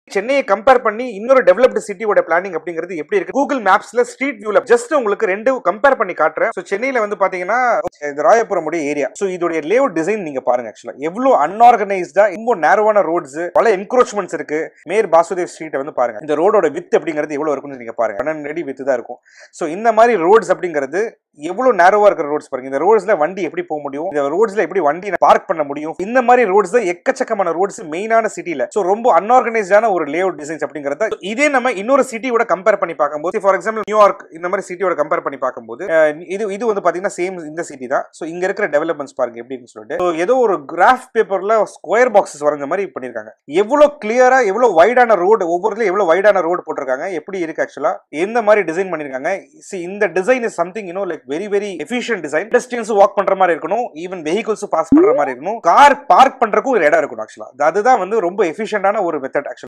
சென்னையை கம்பேர் பண்ணி இன்னொரு டெவலப்டு சிட்டியோட பிளானிங் அப்படிங்கிறது எப்படி இருக்கு கூகுள் மேப்ஸ்ல ஸ்ட்ரீட் வியூல ஜஸ்ட் உங்களுக்கு ரெண்டு கம்பேர் பண்ணி காட்டுறேன். சோ சென்னையில வந்து பாத்தீங்கன்னா இது ராயபுரம் ஏரியா. சோ இதோட லேஅவுட் டிசைன் நீங்க பாருங்க. ஆக்சுவலா எவ்வளவு அன்ஆர்கனைஸ்டா ரொம்ப நேரோவான ரோட்ஸ், பல என்க்ரோச்மெண்ட்ஸ் இருக்கு. மேயர் பாசுதேவ் ஸ்ட்ரீட் வந்து பாருங்க. இந்த ரோடோட வித் அப்படிங்கிறது எவ்வளவு இருக்குன்னு நீங்க பாருங்க. 12 அடி வித் தான் இருக்கும். சோ இந்த மாதிரி ரோட்ஸ் அப்படிங்கிறது எவ்வளவு நேரோவா இருக்கிற ரோட்ஸ் பாருங்க. இந்த ரோட்ஸ்ல வண்டி எப்படி போக முடியும், இந்த ரோட்ஸ்ல எப்படி வண்டி பார்க் பண்ண முடியும், இந்த மாதிரி ரோட்ஸ் தான் எக்கச்சக்கமான ரோட்ஸ் மெயினான சிட்டில. சோ ரொம்ப அன்ஆர்கனைஸ்டான ஒரு லேஅவுட் டிசைன்ஸ் அப்படிங்கறத இதே நம்ம இன்னொரு சிட்டியோட கம்பேர் பண்ணி பார்க்கும்போது, ஃபார் எக்ஸாம்பிள் நியூயார்க் இந்த மாதிரி சிட்டியோட கம்பேர் பண்ணி பார்க்கும்போது இது வந்து பாத்தீங்கன்னா சேம் இந்த சிட்டி தான். சோ இங்க இருக்கிற டெவலப்மெண்ட்ஸ் பாருங்க எப்படின்னு சொல்லிட்டு ஏதோ ஒரு கிராஃப் பேப்பர்ல ஸ்கொயர் பாக்ஸஸ் வரைஞ்ச மாதிரி பண்ணிருக்காங்க. எவ்வளவு கிளியரா எவ்வளவு வைடான ரோடு, ஒவ்வொருல எவ்வளவு வைடான ரோடு போட்டிருக்காங்க, எப்படி இருக்கு ஆக்சுவலா எந்த மாதிரி டிசைன் பண்ணிருக்காங்க. இந்த design is something like very very efficient design. Pedestrians walk பண்ற மாதிரி இருக்கணும், ஈவன் வெஹிக்கிள்ஸ் பாஸ் பண்ற மாதிரி இருக்கணும், கார் பார்க் பண்றதுக்கு ஒரு இடம் இருக்கணும். ஆக்சுவலா அதுதான் வந்து ரொம்ப எஃபிஷியன்டான ஒரு மெத்தட். ஆக்சுவலா